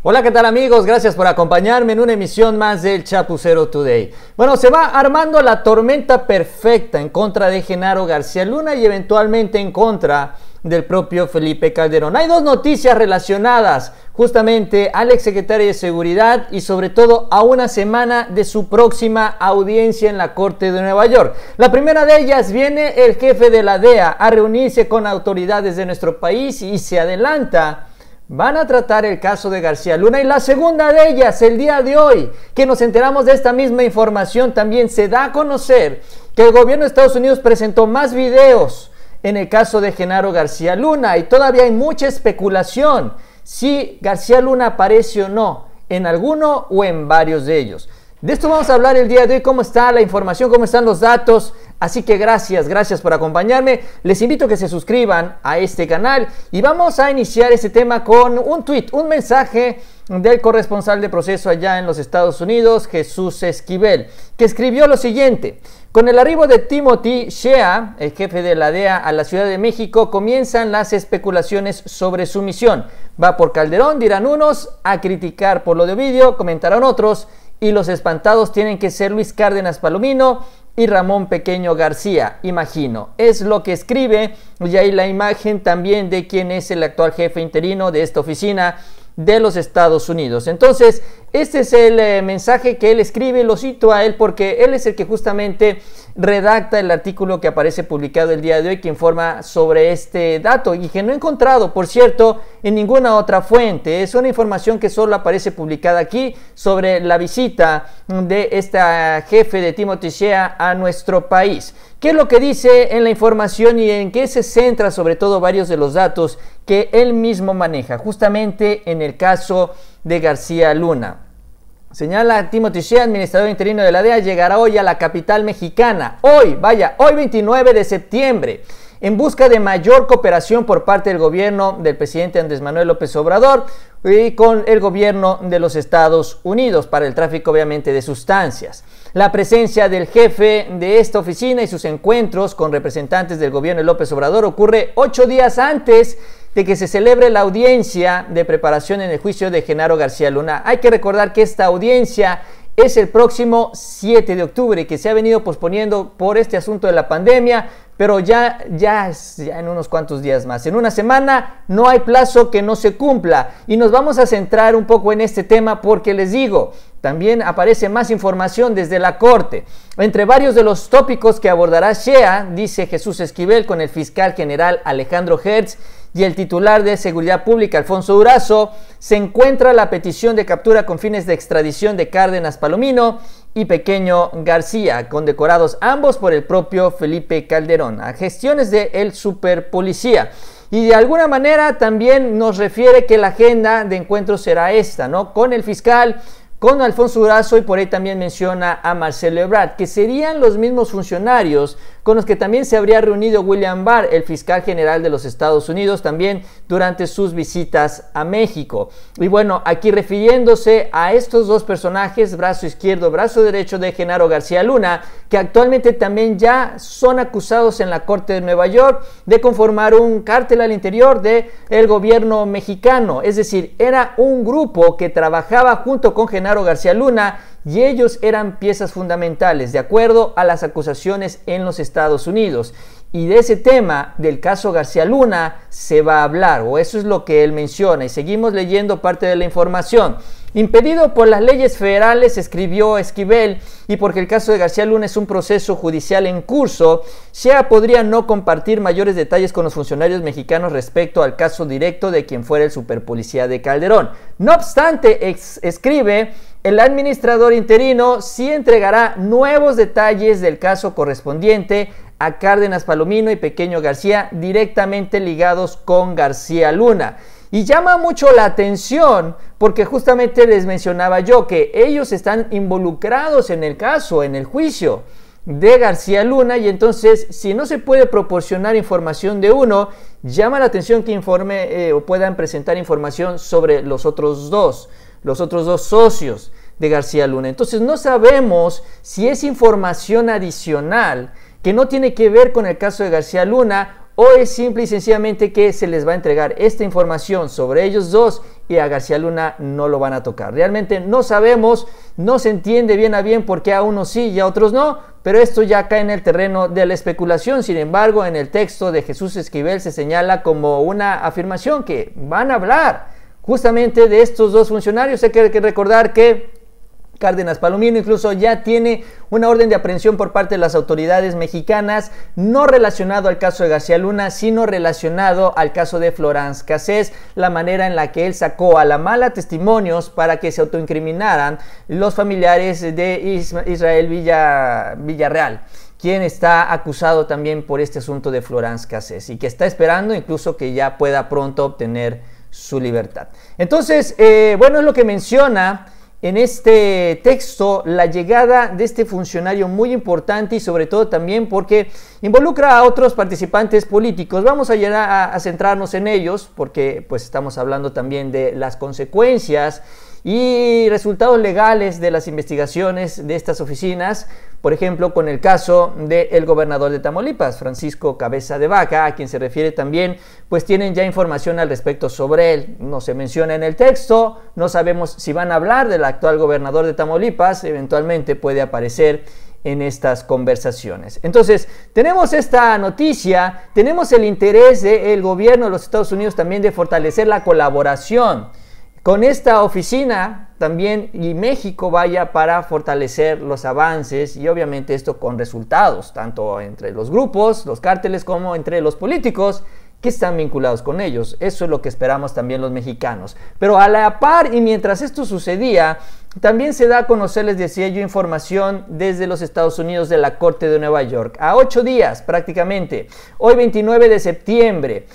Hola, ¿qué tal amigos? Gracias por acompañarme en una emisión más del Chapucero Today. Bueno, se va armando la tormenta perfecta en contra de Genaro García Luna y eventualmente en contra del propio Felipe Calderón. Hay dos noticias relacionadas justamente al exsecretario de Seguridad y sobre todo a una semana de su próxima audiencia en la Corte de Nueva York. La primera de ellas, viene el jefe de la DEA a reunirse con autoridades de nuestro país y se adelanta. Van a tratar el caso de García Luna. Y la segunda de ellas, el día de hoy, que nos enteramos de esta misma información, también se da a conocer que el gobierno de Estados Unidos presentó más videos en el caso de Genaro García Luna. Y todavía hay mucha especulación si García Luna aparece o no en alguno o en varios de ellos. De esto vamos a hablar el día de hoy, cómo está la información, cómo están los datos. Así que gracias por acompañarme. Les invito a que se suscriban a este canal y vamos a iniciar este tema con un tweet, un mensaje del corresponsal de Proceso allá en los Estados Unidos, Jesús Esquivel, que escribió lo siguiente: con el arribo de Timothy Shea, el jefe de la DEA, a la Ciudad de México, comienzan las especulaciones sobre su misión. Va por Calderón, dirán unos, a criticar por lo de Ovidio, comentarán otros, y los espantados tienen que ser Luis Cárdenas Palomino y Ramón Pequeño García, imagino. Es lo que escribe, y ahí la imagen también de quién es el actual jefe interino de esta oficina de los Estados Unidos. Entonces, este es el mensaje que él escribe, lo cito a él porque él es el que justamente redacta el artículo que aparece publicado el día de hoy, que informa sobre este dato y que no he encontrado, por cierto, en ninguna otra fuente. Es una información que solo aparece publicada aquí sobre la visita de esta jefe de Timothy Shea a nuestro país. ¿Qué es lo que dice en la información y en qué se centra sobre todo varios de los datos que él mismo maneja, justamente en el caso de García Luna? Señala Timothy Shea, administrador interino de la DEA, llegará hoy a la capital mexicana. Hoy 29 de septiembre, en busca de mayor cooperación por parte del gobierno del presidente Andrés Manuel López Obrador y con el gobierno de los Estados Unidos para el tráfico, obviamente, de sustancias. La presencia del jefe de esta oficina y sus encuentros con representantes del gobierno de López Obrador ocurre 8 días antes de que se celebre la audiencia de preparación en el juicio de Genaro García Luna. Hay que recordar que esta audiencia es el próximo 7 de octubre, que se ha venido posponiendo por este asunto de la pandemia, pero ya en unos cuantos días más. En una semana no hay plazo que no se cumpla. Y nos vamos a centrar un poco en este tema porque les digo, también aparece más información desde la Corte. Entre varios de los tópicos que abordará Shea, dice Jesús Esquivel, con el fiscal general Alejandro Hertz y el titular de Seguridad Pública, Alfonso Durazo, se encuentra la petición de captura con fines de extradición de Cárdenas Palomino y Pequeño García, condecorados ambos por el propio Felipe Calderón, a gestiones de el superpolicía. Y de alguna manera también nos refiere que la agenda de encuentro será esta, ¿no? Con el fiscal, con Alfonso Durazo, y por ahí también menciona a Marcelo Ebrard, que serían los mismos funcionarios con los que también se habría reunido William Barr, el fiscal general de los Estados Unidos, también durante sus visitas a México. Y bueno, aquí refiriéndose a estos dos personajes, brazo izquierdo, brazo derecho de Genaro García Luna, que actualmente también ya son acusados en la Corte de Nueva York de conformar un cártel al interior del gobierno mexicano. Es decir, era un grupo que trabajaba junto con Genaro García Luna y ellos eran piezas fundamentales, de acuerdo a las acusaciones en los Estados Unidos. Y de ese tema, del caso García Luna, se va a hablar, o eso es lo que él menciona. Y seguimos leyendo parte de la información. Impedido por las leyes federales, escribió Esquivel, y porque el caso de García Luna es un proceso judicial en curso, Shea podría no compartir mayores detalles con los funcionarios mexicanos respecto al caso directo de quien fuera el superpolicía de Calderón. No obstante, escribe, el administrador interino sí entregará nuevos detalles del caso correspondiente a Cárdenas Palomino y Pequeño García, directamente ligados con García Luna. Y llama mucho la atención porque justamente les mencionaba yo que ellos están involucrados en el caso, en el juicio de García Luna, y entonces si no se puede proporcionar información de uno, llama la atención que informe o puedan presentar información sobre los otros dos socios de García Luna. Entonces no sabemos si es información adicional que no tiene que ver con el caso de García Luna o es simple y sencillamente que se les va a entregar esta información sobre ellos dos y a García Luna no lo van a tocar? Realmente no sabemos, no se entiende bien a bien por qué a unos sí y a otros no, pero esto ya cae en el terreno de la especulación. Sin embargo, en el texto de Jesús Esquivel se señala como una afirmación que van a hablar justamente de estos dos funcionarios. Hay que recordar que Cárdenas Palomino incluso ya tiene una orden de aprehensión por parte de las autoridades mexicanas, no relacionado al caso de García Luna, sino relacionado al caso de Florence Cassés, la manera en la que él sacó a la mala testimonios para que se autoincriminaran los familiares de Israel Villarreal, quien está acusado también por este asunto de Florence Cassés y que está esperando incluso que ya pueda pronto obtener su libertad. Entonces, bueno, es lo que menciona en este texto la llegada de este funcionario muy importante y sobre todo también porque involucra a otros participantes políticos. Vamos a llegar a centrarnos en ellos porque pues estamos hablando también de las consecuencias y resultados legales de las investigaciones de estas oficinas, por ejemplo, con el caso del gobernador de Tamaulipas, Francisco Cabeza de Vaca, a quien se refiere también, pues tienen ya información al respecto sobre él. No se menciona en el texto, no sabemos si van a hablar del actual gobernador de Tamaulipas, eventualmente puede aparecer en estas conversaciones. Entonces, tenemos esta noticia, tenemos el interés del gobierno de los Estados Unidos también de fortalecer la colaboración con esta oficina también, y México vaya para fortalecer los avances y obviamente esto con resultados, tanto entre los grupos, los cárteles, como entre los políticos que están vinculados con ellos. Eso es lo que esperamos también los mexicanos. Pero a la par y mientras esto sucedía, también se da a conocer, les decía yo, información desde los Estados Unidos de la Corte de Nueva York. A 8 días prácticamente, hoy 29 de septiembre,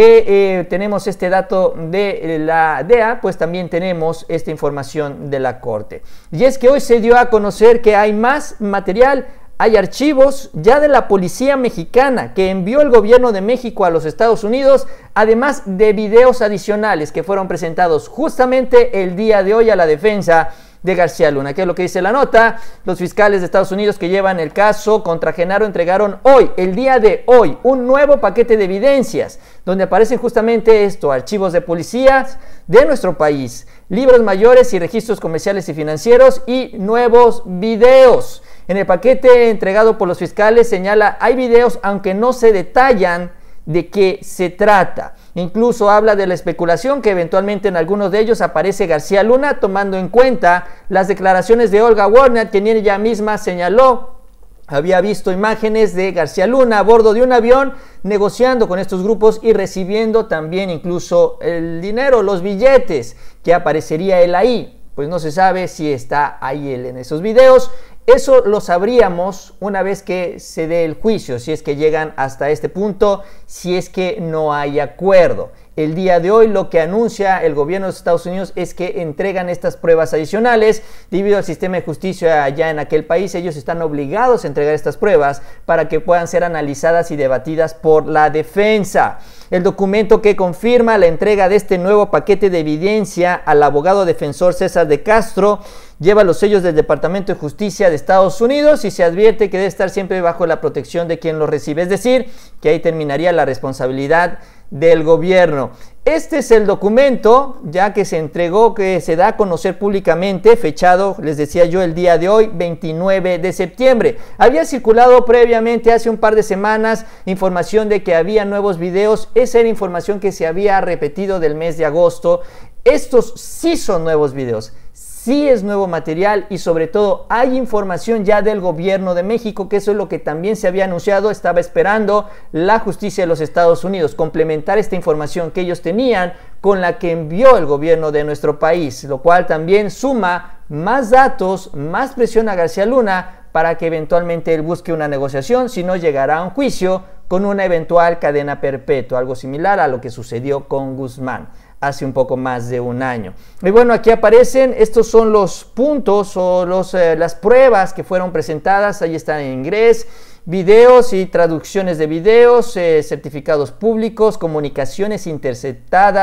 que tenemos este dato de la DEA, pues también tenemos esta información de la Corte. Y es que hoy se dio a conocer que hay más material, hay archivos ya de la policía mexicana que envió el gobierno de México a los Estados Unidos, además de videos adicionales que fueron presentados justamente el día de hoy a la defensa de García Luna. ¿Qué es lo que dice la nota? Los fiscales de Estados Unidos que llevan el caso contra Genaro entregaron hoy, el día de hoy, un nuevo paquete de evidencias donde aparecen justamente esto: archivos de policías de nuestro país, libros mayores y registros comerciales y financieros y nuevos videos. En el paquete entregado por los fiscales señala, hay videos aunque no se detallan de qué se trata. Incluso habla de la especulación que eventualmente en algunos de ellos aparece García Luna, tomando en cuenta las declaraciones de Olga Warner, quien ella misma señaló había visto imágenes de García Luna a bordo de un avión negociando con estos grupos y recibiendo también incluso el dinero, los billetes, que aparecería él ahí. Pues no se sabe si está ahí él en esos videos. Eso lo sabríamos una vez que se dé el juicio, si es que llegan hasta este punto, si es que no hay acuerdo. El día de hoy lo que anuncia el gobierno de los Estados Unidos es que entregan estas pruebas adicionales. Debido al sistema de justicia allá en aquel país, ellos están obligados a entregar estas pruebas para que puedan ser analizadas y debatidas por la defensa. El documento que confirma la entrega de este nuevo paquete de evidencia al abogado defensor César de Castro lleva los sellos del Departamento de Justicia de Estados Unidos y se advierte que debe estar siempre bajo la protección de quien lo recibe, es decir, que ahí terminaría la responsabilidad del gobierno. Este es el documento ya que se entregó, que se da a conocer públicamente, fechado, les decía yo, el día de hoy, 29 de septiembre. Había circulado previamente hace un par de semanas información de que había nuevos videos. Esa era información que se había repetido del mes de agosto. Estos sí son nuevos videos. Sí es nuevo material y sobre todo hay información ya del gobierno de México, que eso es lo que también se había anunciado. Estaba esperando la justicia de los Estados Unidos complementar esta información que ellos tenían con la que envió el gobierno de nuestro país, lo cual también suma más datos, más presión a García Luna para que eventualmente él busque una negociación, si no llegará a un juicio con una eventual cadena perpetua, algo similar a lo que sucedió con Guzmán hace un poco más de un año. Y bueno, aquí aparecen, estos son los puntos o las pruebas que fueron presentadas. Ahí están en inglés, videos y traducciones de videos, certificados públicos, comunicaciones interceptadas,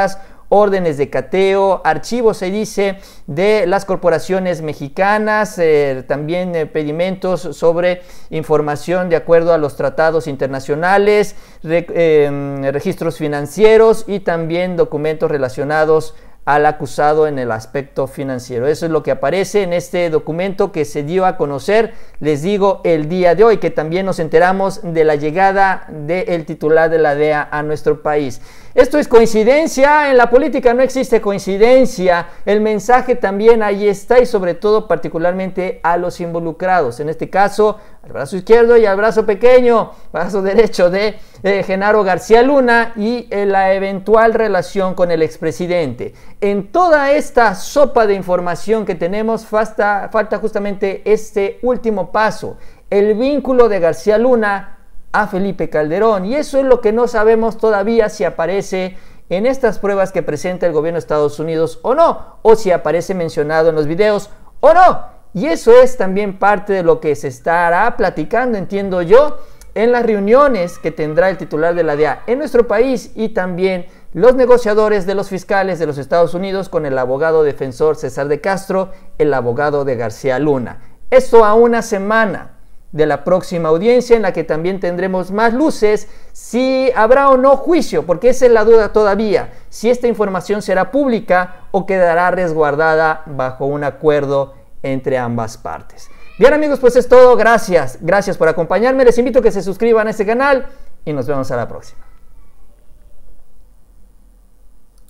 órdenes de cateo, archivos, se dice, de las corporaciones mexicanas, también pedimentos sobre información de acuerdo a los tratados internacionales, registros financieros y también documentos relacionados al acusado en el aspecto financiero. Eso es lo que aparece en este documento que se dio a conocer, les digo, el día de hoy, que también nos enteramos de la llegada del titular de la DEA a nuestro país. ¿Esto es coincidencia? En la política no existe coincidencia. El mensaje también ahí está, y sobre todo particularmente a los involucrados. En este caso, al brazo izquierdo y al brazo pequeño, brazo derecho de Genaro García Luna, y la eventual relación con el expresidente. En toda esta sopa de información que tenemos, falta justamente este último paso, el vínculo de García Luna a Felipe Calderón, y eso es lo que no sabemos todavía, si aparece en estas pruebas que presenta el gobierno de Estados Unidos o no, o si aparece mencionado en los videos o no. Y eso es también parte de lo que se estará platicando, entiendo yo, en las reuniones que tendrá el titular de la DEA en nuestro país, y también los negociadores de los fiscales de los Estados Unidos con el abogado defensor César de Castro, el abogado de García Luna. Esto a una semana de la próxima audiencia, en la que también tendremos más luces si habrá o no juicio, porque esa es la duda todavía, si esta información será pública o quedará resguardada bajo un acuerdo entre ambas partes. Bien amigos, pues es todo. Gracias por acompañarme. Les invito a que se suscriban a este canal y nos vemos a la próxima.